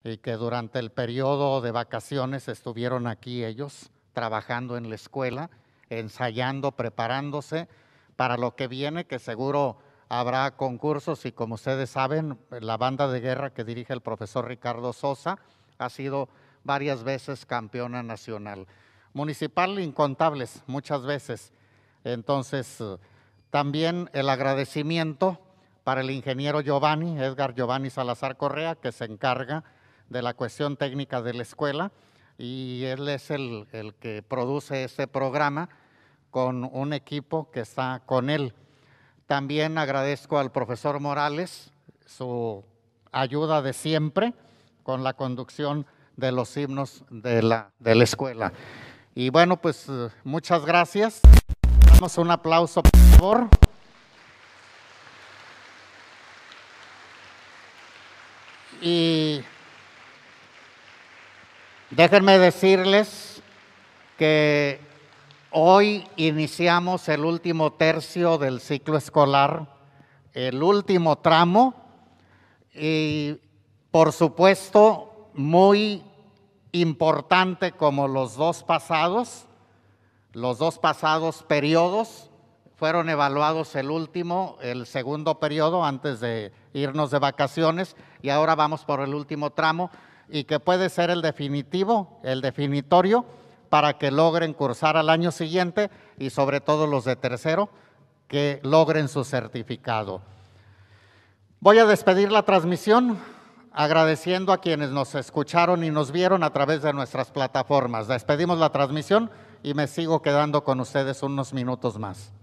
y que durante el periodo de vacaciones estuvieron aquí ellos trabajando en la escuela, ensayando, preparándose para lo que viene, que seguro habrá concursos y como ustedes saben, la banda de guerra que dirige el profesor Ricardo Sosa ha sido varias veces campeona nacional. Municipal, incontables, muchas veces. Entonces, también el agradecimiento para el ingeniero Giovanni, Edgar Giovanni Salazar Correa, que se encarga de la cuestión técnica de la escuela, y él es el que produce este programa con un equipo que está con él. También agradezco al profesor Morales su ayuda de siempre con la conducción de los himnos de la escuela. Y bueno, pues muchas gracias. Damos un aplauso, por favor. Y déjenme decirles que hoy iniciamos el último tercio del ciclo escolar, el último tramo, y por supuesto muy importante como los dos pasados periodos fueron evaluados el segundo periodo antes de irnos de vacaciones y ahora vamos por el último tramo y que puede ser el definitivo, el definitorio para que logren cursar al año siguiente y sobre todo los de tercero que logren su certificado. Voy a despedir la transmisión agradeciendo a quienes nos escucharon y nos vieron a través de nuestras plataformas. Despedimos la transmisión y me sigo quedando con ustedes unos minutos más.